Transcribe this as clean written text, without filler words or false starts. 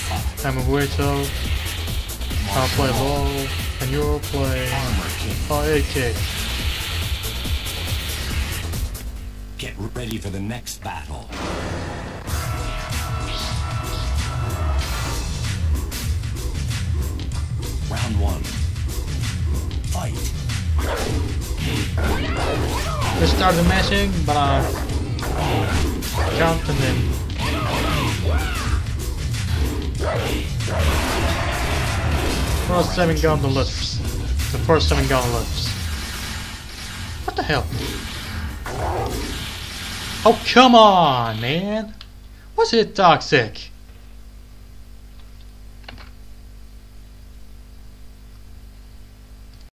I'm a Waito. I'll play LOL, and you'll play AK. Get ready for the next battle. Round 1. Fight. Just started mashing, but I jumped and then first 7 Gundam lifts. The first 7 Gundam lifts. What the hell? Oh, come on, man! What's it toxic?